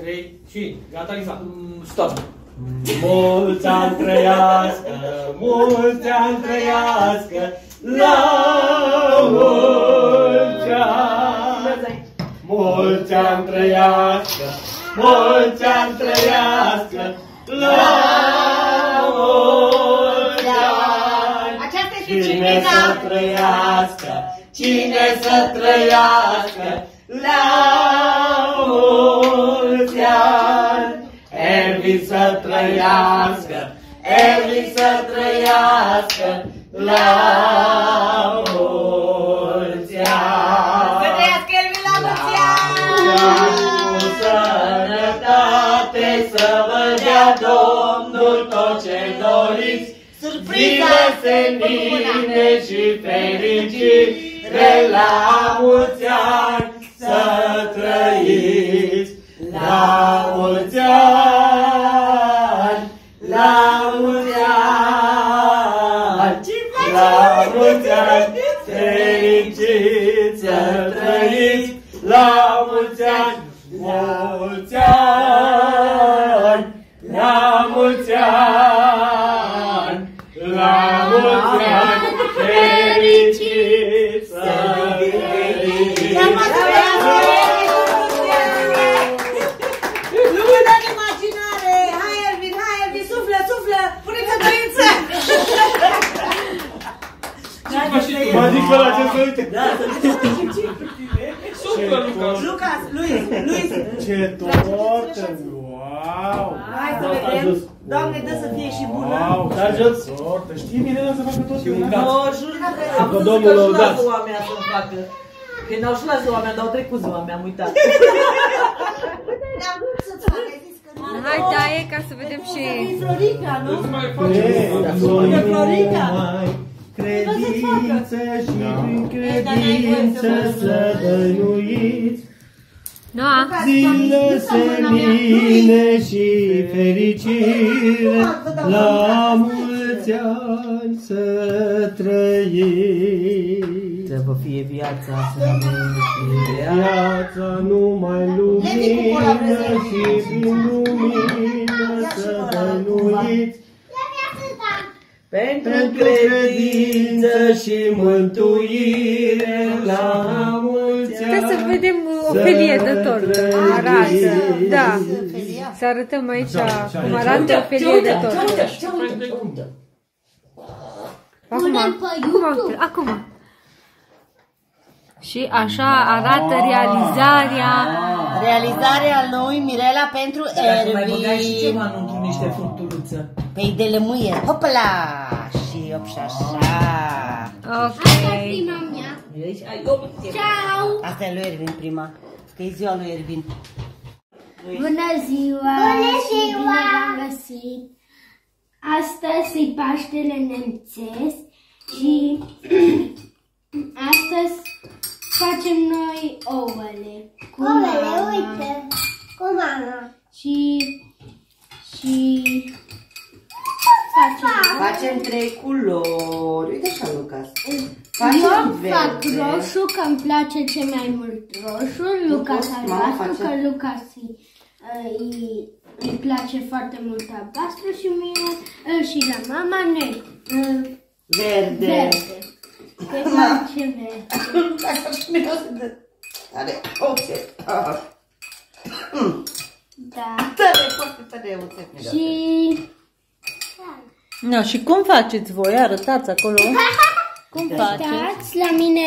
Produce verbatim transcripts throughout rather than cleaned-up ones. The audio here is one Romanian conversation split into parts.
trei și gata, Lisa. Stop. Mulți ani trăiască, mulți ani trăiască, la mulți ani. Mulți ani trăiască, mulți ani trăiască, la mulți ani. Aceasta este Cine să trăiască, cine să trăiască, la mulți ani. Ervin să trăiască, Ervin să trăiască, la mulți ani. Să trăiască Ervin la mulți ani! Cu sănătate să vă dea Domnul tot ce doriți, Surpriza! senină și fericire, la mulți ani să trăiți, la mulți ani, la mulți ani, la mulți ani, fericiți să trăiți, la mulți ani, mulți ani, la mulți ani, la mulți ani, fericiți să trăiți. Lumina de imaginare! Hai Ervin, hai Ervin, suflă, suflă! Puneți-o dorință! Mă zic pe la ce să uite. Da, să Suflă, Lucas. Lucas, Luis, Luis! Ce tortă! Wow! Hai să vedem! Doamne, dă să fie și bună! Wow, dar jos! Tortă! Știi Mirela să facă tot eu? Nu, jur că am văzut că și la ziua mea să-mi facă. Când au și la ziua mea, dar au trecut ziua mea, am uitat. Am vrut să-ți fac, ai zis că nu. Hai, taie, ca să vedem și... E Florica, nu? E Florica! Credință și prin credință să dăinuiți Noa, zilă, senină și fericire, la mulți ani să trăiți. Să vă fie viața, să avem Viața numai lumină și prin lumină să dăinuiți, pentru pentru credință și mântuire, la mulți ani. trebuie să vedem o felie de tortă. Arată, da. Să arătăm aici cum arată o felie de tortă. Acum, acum, acum. Și așa arată realizarea. Realizarea lui Mirela pentru Mai băgai și Ervin. ceva într-un niște fructuruță. Păi de lămâie. Hopla! Și op și așa. Ok. Ciao! Asta e lui Ervin prima. Că e ziua lui Ervin. Bună ziua! Bună ziua! Bine v-am găsit! Astăzi e Paștele nemțesc și astăzi facem noi ouăle cu mama. Uite! Cu mama! Și... și... facem... Facem trei culori. Uite așa, Lucas. Eu fac roșu, că îmi place cel mai mult roșu, Lucas albastru, că Lucas îi, îi, îi place foarte mult albastru și mie și la mama negru. Verde. Verde. Că îi place verde. Asta și miroase de... Are... Ok. Da. Tare, foarte tare uțet miroase. Și... No, și cum faceți voi? Arătați acolo. Cum faceți? Uitați, la mine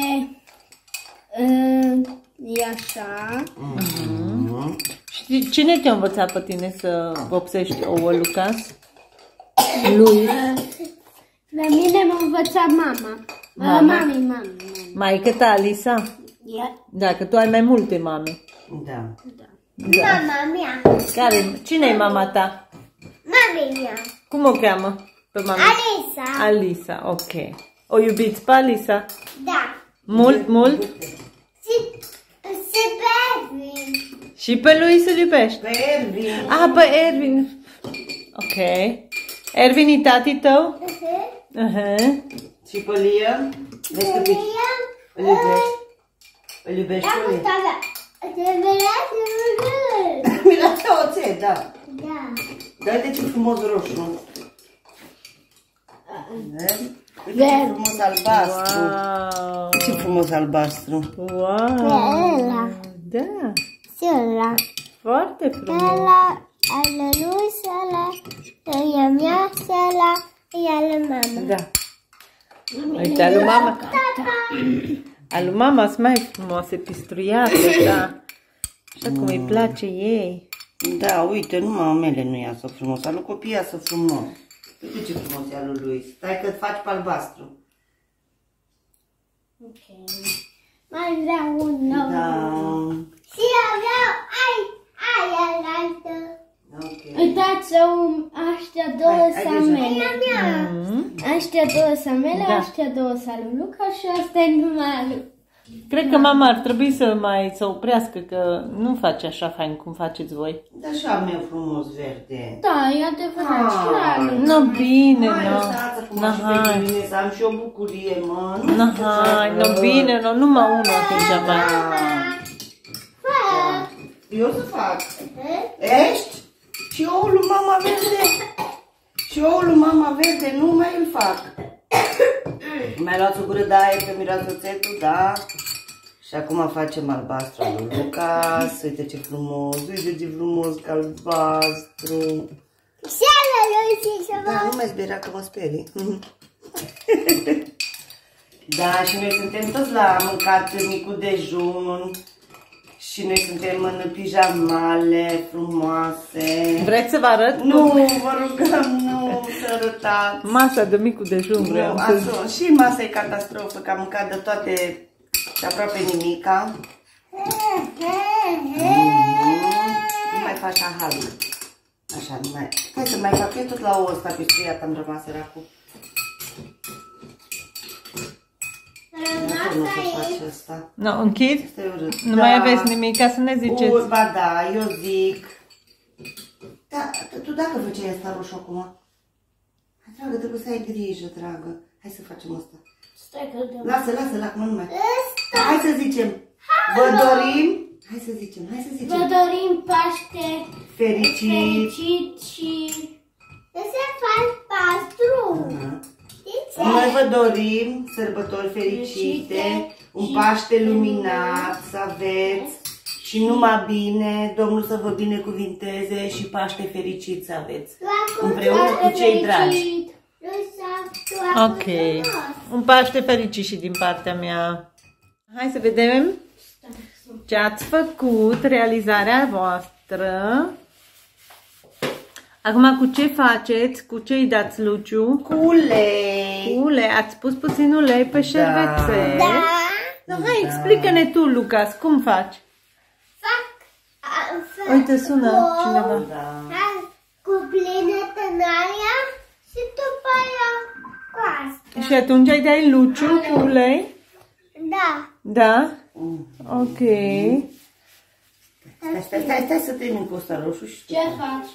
uh, e așa. Mm-hmm. Și cine te-a învățat pe tine să vopsești ouă, Lucas? Lui. La mine m-a învățat mama. Mama? Mami, mami, mami. Maică ta, Alisa? Yeah. Da, că tu ai mai multe mame. Da. Da. Mama mea. Care? Cine e mama ta? Mami mea. Cum o cheamă? Pe mama? Alisa. Alisa, ok. O iubiți pe Alisa? Da. Mult, mult? Și, și pe Ervin. Și pe lui să-l iubești? Pe Ervin. Ah, pe Ervin. Ok. Ervin e tati tău? Uh-huh. Și pe Liam? Vezi că pici? Îl iubești? Îl iubești pe lui? Te vedea să da. Da. Dă-te ce frumos roșu. Uite ce frumos albastru. Wow! Ce frumos albastru. Wow! Da! Și ăla. Foarte frumos! Ăla, ale lui, și ăla, e a mea, și ăla, e ale mama. Da! Uite, alu mama... Alu mama sunt mai frumoase, pistruiate, da! Așa cum îi place ei. Da, uite, numai mele nu iasă frumos. Alu copii iasă frumos. Uite ce frumos e alu lui. Stai că faci pe albastru. Ok. Mai vreau un nou. Da. Și eu vreau, ai, ai, alaltă. Ok. Uitați, aștia două Hai, hai samele. Mm. Aștia două samele, Da. aștia două salu Luca și asta e numai alu. Cred că mama ar trebui să mai să oprească, că nu face așa fain cum faceți voi. Da, și al meu frumos verde. Da, e adevărat, și la alu. Nu, bine, Hai, nu. lăsați acum Na, și hai. pe mine să am și o bucurie, mă. Na, hai, nu, bine, nu, numai unul atunci mai. Eu să fac. Ești? Și oul lui mama verde. Și oul lui mama verde, nu mai îl fac. Mai luați o gură de aer pe miroasățetul, da? Și acum facem albastru al lui Lucas. Uite ce frumos, uite ce frumos că albastru. Și ala lui și să Da, nu mai speria că mă sperii. Da, și noi suntem toți la mâncat micul dejun. Și noi suntem în pijamale frumoase. Vreți să vă arăt? Nu, vă rugăm, nu să arătați. Masa de micul dejun Nu, vreau să... asta, și masa e catastrofă, că am mâncat de toate și aproape nimica. Nu mai faci ahal. Așa, nu mai... Hai să mai fac eu tot la ouă ăsta pistruiat, am rămas eracu. Nu să faci asta. Nu, închid? Asta e urât. Nu mai aveți nimic ca să ne ziceți. Bun, ba da, eu zic. Da, tu dacă făceai asta roșu acum? Dragă, trebuie să ai grijă, dragă. Hai să facem asta. Stai că dăm. Lasă, lasă, la acum nu mai. Hai să zicem. Vă dorim. Hai să zicem, hai să Vă zicem. dorim Paște Fericit. fericit și... Să se faci pastru. Noi vă dorim sărbători fericite, un Paște luminat să aveți și numai bine, Domnul să vă binecuvinteze și Paște fericit să aveți. Împreună cu cei dragi. Ok. Un Paște fericit și din partea mea. Hai să vedem ce ați făcut, realizarea voastră. Acum cu ce faceți? Cu ce îi dați Luciu? Cu ulei. Cu ulei. Ați pus puțin ulei pe șervețel. Da. No, hai, explică-ne tu, Lucas, cum faci? Fac... fac Uite, sună cu- cineva. Da. Cu plină tănaria și după aia cu asta. Și atunci îi dai Luciu cu ulei? Da. Da? Ok. Stai, stai, stai, stai să termin cu ăsta roșu și tu. Ce faci?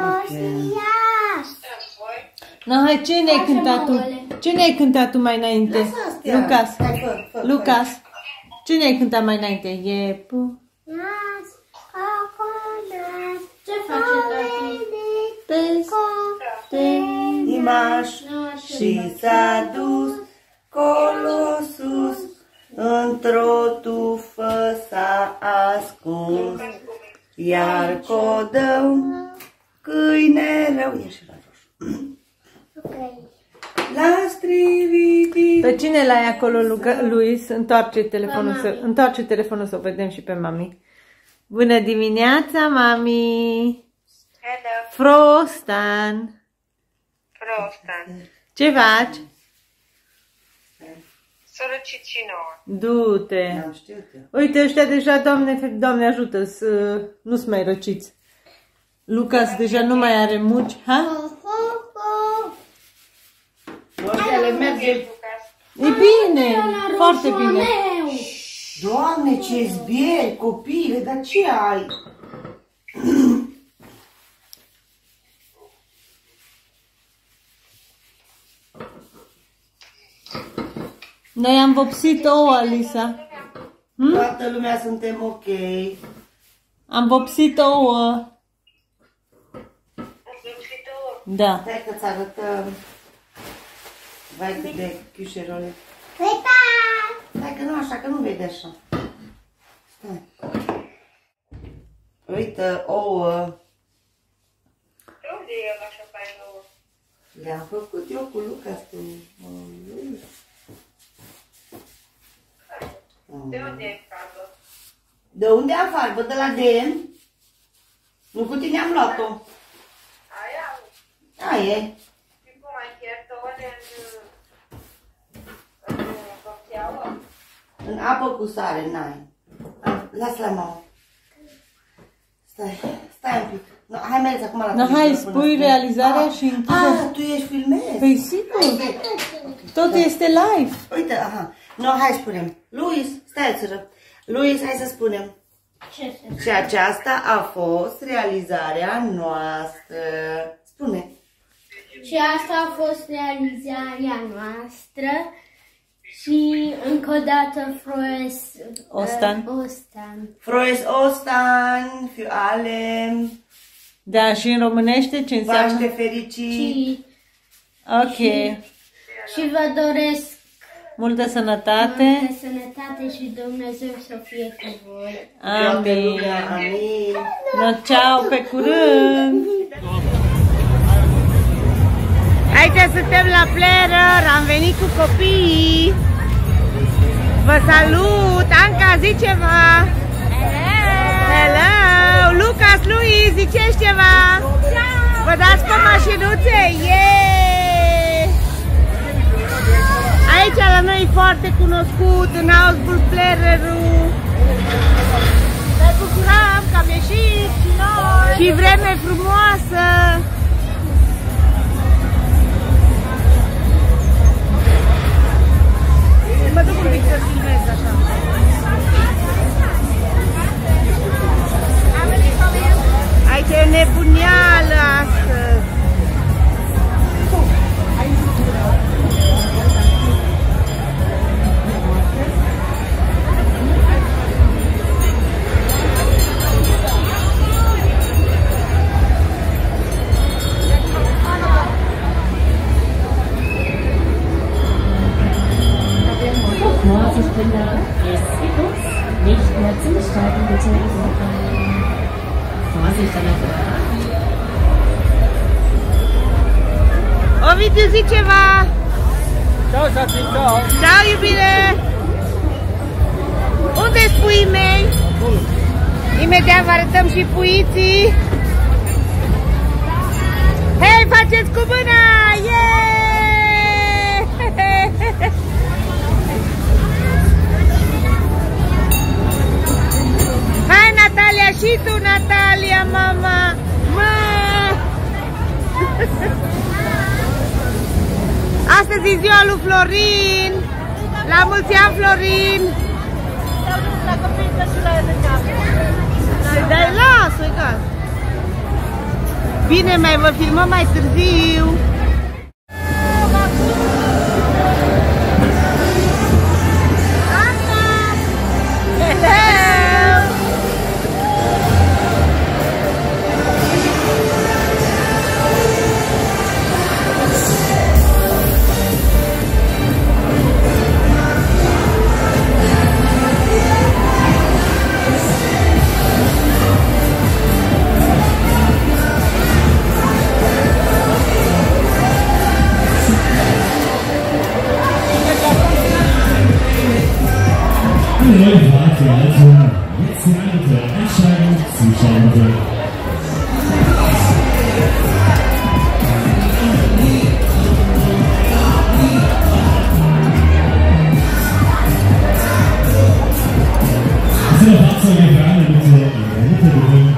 Roșiaș. No, hai, ce ne-ai cântat tu? Ce ne-ai cântat tu mai înainte? Lasă astea. Lucas, Hai, fă, fă, Lucas, ce ne-ai cântat mai înainte? Iepu, Nas, coconut. Ce face tati? peste, Imaș și s-a dus colo sus, într-o tufă s-a ascuns, iar codău câine rău. Ia și la roșu. Ok. L-a strivit. Pe cine l-ai acolo, Luca, Luis? Întoarce telefonul, să, întoarce telefonul să o vedem și pe mami. Bună dimineața, mami! Hello, Frostan! Frostan. Ce faci? Sărăcit și nouă. Du-te! Am știut eu. Uite, ăștia deja, Doamne, Doamne ajută, să nu-ți mai răciți. Lucas deja nu mai are muci, ha? Roșele merge. E bine, foarte bine. Doamne, ce zbieri, copile, dar ce ai? Noi am vopsit ouă, Alisa. Toată lumea suntem ok. Am vopsit ouă. Da. Stai că-ți arătăm. Vai cât de chiușerole. Uita! Stai că nu așa, că nu vede așa. Stai. Uite, ouă. Unde e el așa fain ouă? Le-am făcut eu cu Lucas, cu lui. De unde e farbă? De unde am farbă? De la D M? Nu cu tine am luat-o. Aia? Aia e. Și cum ai chiert ouăle în... în copteală? În apă cu sare, n-ai. Lasă la mamă. Stai, stai un pic. No, hai mergi acum la No, hai, spui realizarea și închide. Ah, tu ești filmezi? Păi sigur. Tot este live. Uite, aha. No, hai spunem. Luis, stai țără. Luis, hai să spunem. Ce să Și aceasta a fost realizarea noastră. Spune. Și asta a fost realizarea noastră și încă o dată Froes Ostan. Uh, Ostan. Froes Ostan, für alle, Da, și în românește ce înseamnă? Paște fericit. Și, Ok. și vă doresc Multă sănătate. multă sănătate și Dumnezeu să fie cu voi. Toată Amin. lumea, amin. No, ceau, pe curând. Aici suntem la Plerăr, am venit cu copiii. Vă salut! Anca, zi ceva! Hello! Lucas, Luis, ziceți ceva! Vă dați pe mașinuțe? Yeah! Aici la noi e foarte cunoscut, în Augsburg, Plerărul. Ne bucurăm că am ieșit și noi! Și vreme frumoasă! Mă duc un pic să filmez așa. Aici e nebunială astăzi. Vorsicht Kinder, es Bus, nicht mehr zusteigen bitte. Vorsicht an der Fahrt. Ovidiu, zi ceva! Ciao, Sati, ciao! Ciao, iubire! Unde-s puii mei? Imediat vă arătăm și puiții. Hei, faceți cu mâna! Yeah! Hai, Natalia, și tu, Natalia, mama! Mă! Astăzi e ziua lui Florin! La mulți ani, Florin! Să-i dai, las-o, egal! Bine, mai vă filmăm mai târziu! Neue Fahrtleitung, jetzt bitte Einsteigen, Zuschauer. Diese Fahrzeuge gerne bitte in der Mitte bringen.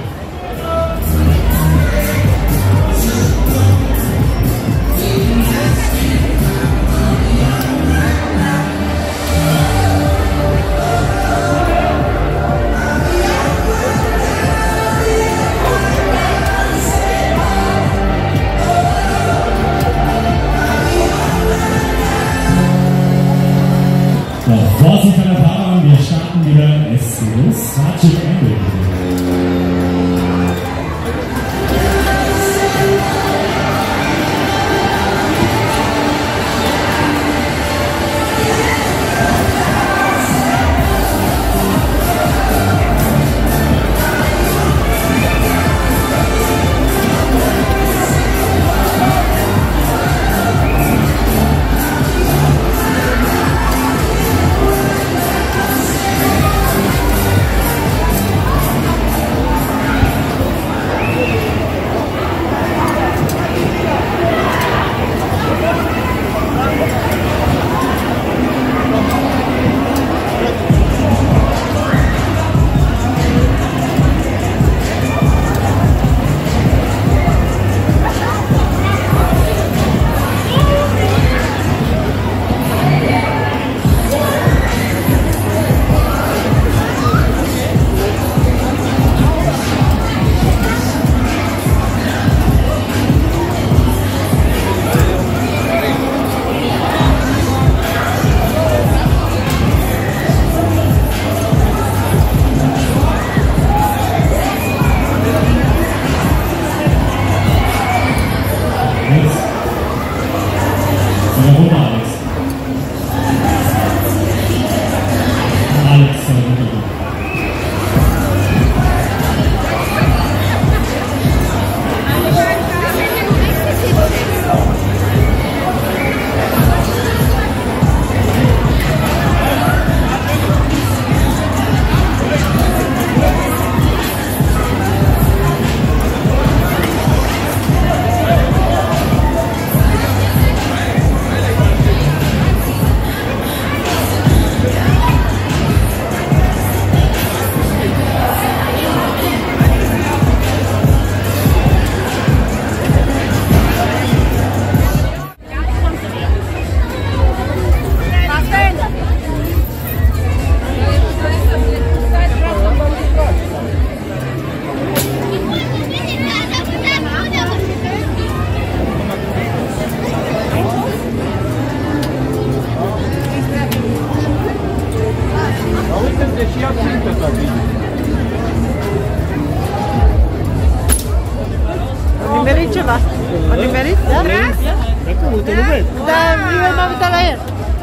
nimerit ceva. A nimerit? Da? Dacă uite, nu vezi. Da, eu m-am uitat la el.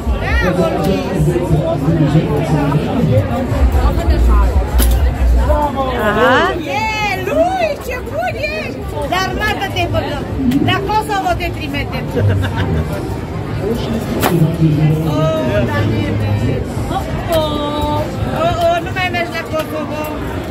Aha. E, lui, ce bun ești! La armată te băgăm. La Kosovo te trimitem. Oh, Daniel. Oh, oh. Oh, oh, nu mai mergi la Kosovo.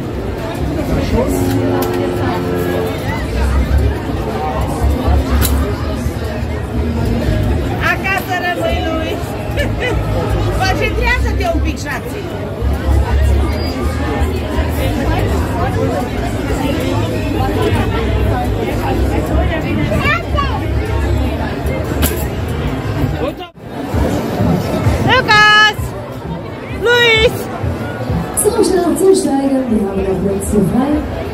Acasă rămâi lui. Concentrează-te un pic, șații. Lukas! Luis! So, schnell zusteigen, wir haben noch Plätze frei.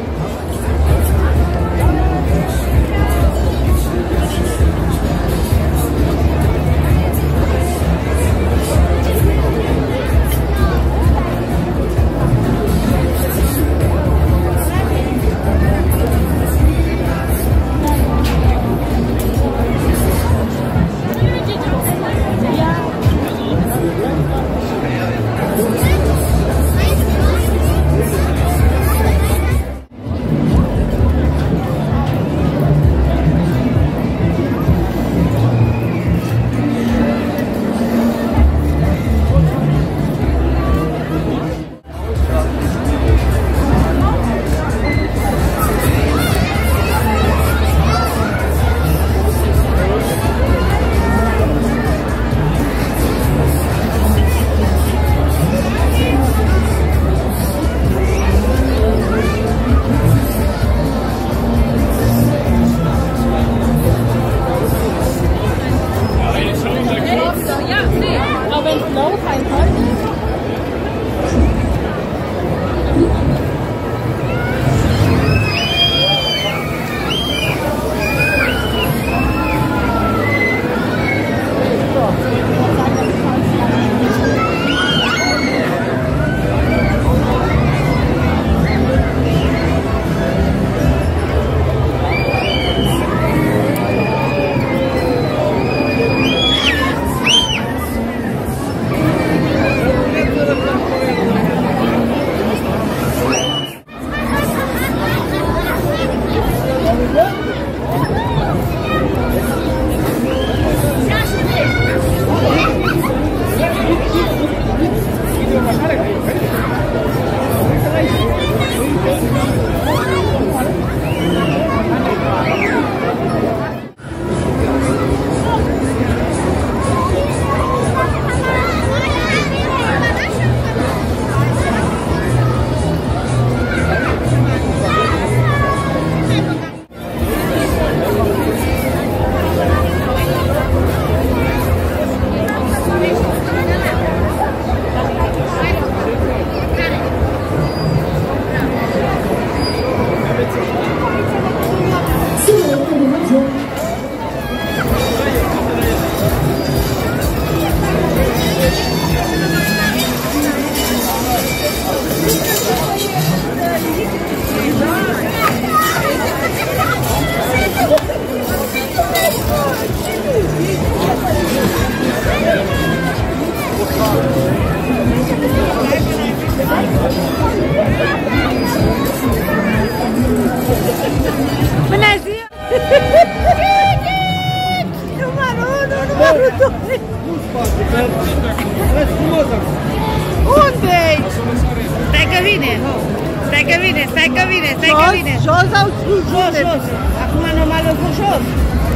Unde-i? Stai că vine! Stai că vine, stai că vine, stai că vine! Jos sau sus? Jos, jos! Acum normal o cu jos!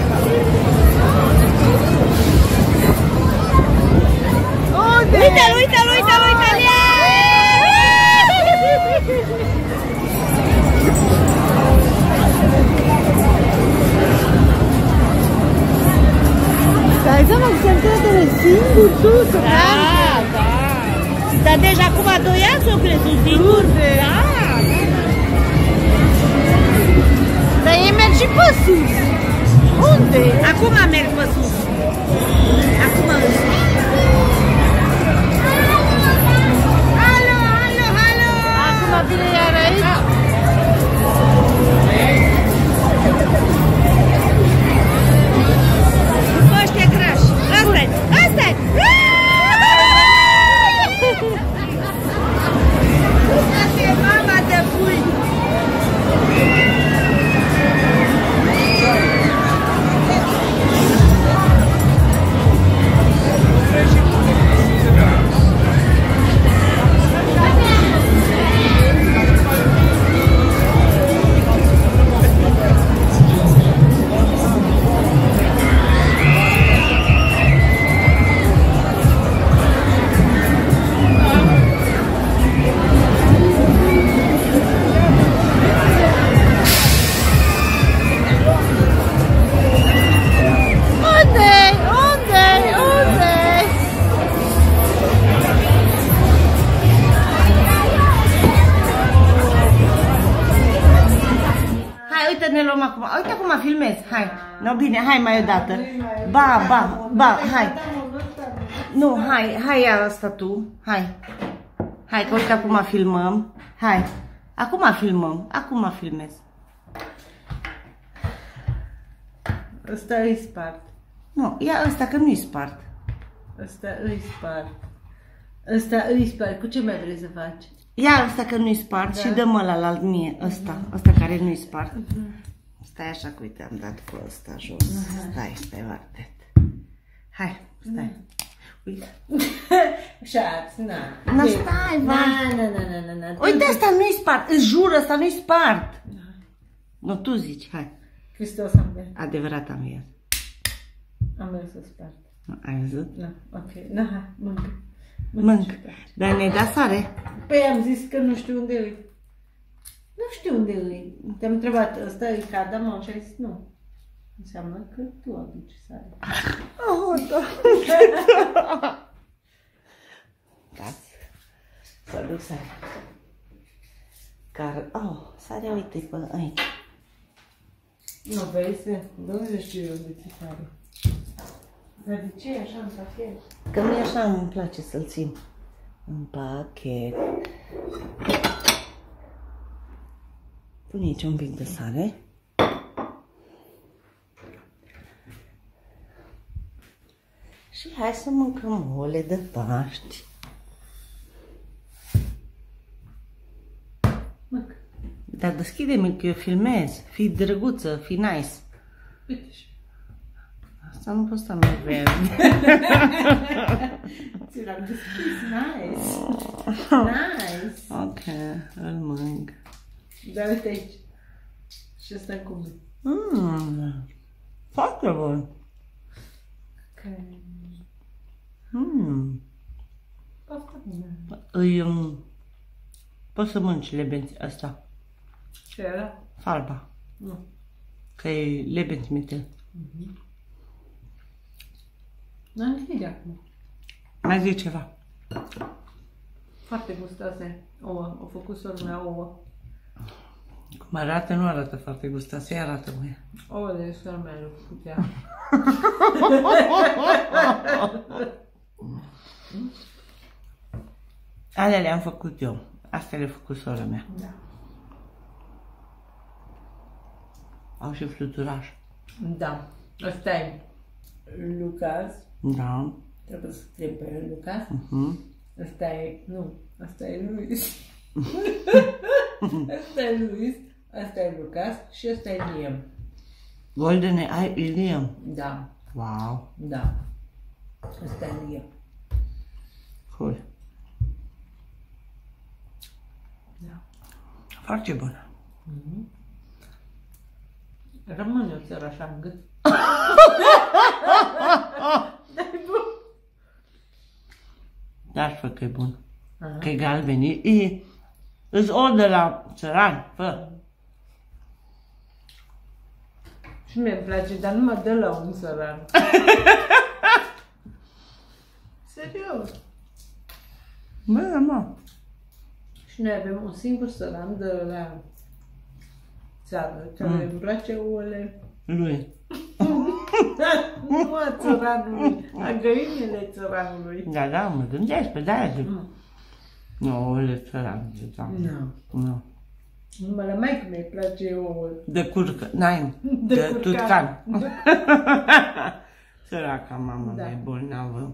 Unde? Uite-l, uite-l, uite-l, uite-l! Dai seama că se încredere singur sus, Da, da! Dar deja acum doi ani s-o crezut singur! Da! Dar ei merg și pe sus. Unde? Acum merg pe sus! Acum în sus! Alo, alo, alo! Acum vine iar aici. uite, ne luăm acum. Uite acum filmez. Hai. No, bine, hai mai o dată. Ba, ba, ba, hai. Nu, hai, hai ia asta tu. Hai. Hai, că uite acum filmăm. Hai. Acum filmăm. Acum filmez. Ăsta îi spart. Nu, ia ăsta că nu-i spart. Ăsta îi spart. Ăsta îi spart. Cu ce mai vrei să faci? Ia ăsta că nu-i spart da. Și dă-mă la alt mie. Ăsta, ăsta care nu-i spart. Stai așa că uite, am dat cu ăsta jos. Stai, stai, foarte. Hai, stai. Uite. Șaț, na. Na, stai, va. Na, na, na, na, na. Uite, ăsta nu-i spart. Îți jur, ăsta nu-i spart. Nu, tu zici, hai. Hristos am mers. Adevărat am mers. Am mers să spart. Ai văzut? Na, ok. Na, hai, mâncă. Mânc. Dar ne-ai dat sare? Păi am zis că nu știu unde îi. Nu știu unde îi. Te-am întrebat, ăsta îi cardamom și ai zis nu. Înseamnă că tu aduci sare. Oh, da. Dați. Să aduc sare. Car... Oh, sarea, uite pe aici. Nu, vezi? De unde știu eu de ce sare? Dar de ce e așa în pachet? Că mie așa îmi place să-l țin în pachet. Pune aici un pic de sare. Și hai să mâncăm ouăle de Paști. Măc. Dar deschide-mi că eu filmez. Fii drăguță, fii nice. Uite și. Asta nu pot să mai verde. Ți l-am deschis, nice. Nice. Ok, îl mânc. Dar uite aici. Și ăsta cum e? Mmm, foarte bun. Okay. Mmm. Foarte bine. Îi, um, poți să mânci lebenți asta. Ce era? Falba. Nu. Că e lebensmittel. Mhm. N-am zis de acum. Mai zi ceva. Foarte gustoase. Ouă. Au făcut sora mea ouă. Cum arată, nu arată foarte gustoase, arată mâine. Ouă de sora mea le-au făcut ea. Alea le-am făcut eu. Astea le-a făcut sora mea. Da. Au și fluturaș. Da. Ăsta e Lucas. Da. Trebuie să scriem pe el Lucas. Uh-huh. Ăsta e... Nu. Ăsta e Luis. Ăsta e Luis. Ăsta e Lucas. Și ăsta e Liam. Goldene ai Liam. Da. Wow. Da. Ăsta e Liam. Cool. Da. Foarte bună. Mm-hmm. Rămâne o țără așa în gât. Dai bun. Dar fă că e bun. Aha. Că e galben. E, e, îți o de la țăran. Fă. Și mie îmi place, dar nu mă dă la un țăran. Serios. Bă, mă. Și noi avem un singur țăran de la țară, care mm. îmi place ouăle. Lui. Nu a țăranului, a găinile țăranului. Da, da, mă gândesc pe de-aia zic. Mm. Nu, ouăle țăran, ziceam. Nu. Nu. Numai la maică mi-i place ouă. De curcă, n-ai, De, de curcan. tutcan. De... Săraca mama Da. mea e bolnavă.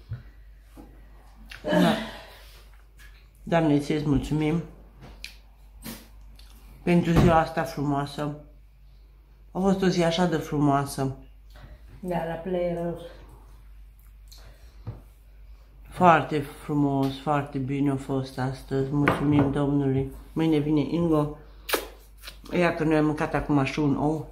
Da. Doamne, ție-ți mulțumim pentru ziua asta frumoasă. A fost o zi așa de frumoasă. Da, la Playerul. Foarte frumos, foarte bine a fost astăzi. Mulțumim Domnului. Mâine vine Ingo. Ia că noi am mâncat acum și un ou.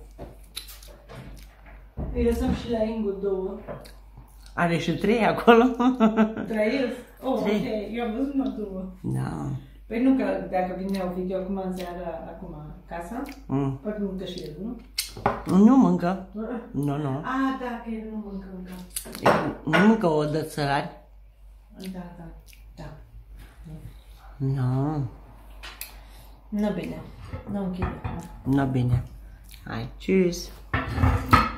Îi lăsăm și la Ingo două. Are și trei acolo. Trăiesc? Oh, Trei. ok. Eu am văzut numai două. Da. Păi nu că dacă vine o video acum în seara, acum casa, Mm. poate mâncă și el, nu? Nu mâncă. Nu, nu. Ah, da, că el nu mâncă încă. Nu mâncă o de țărani. Da, da, da. Nu. Nu bine. Nu închide. Nu bine. Hai, tschüss!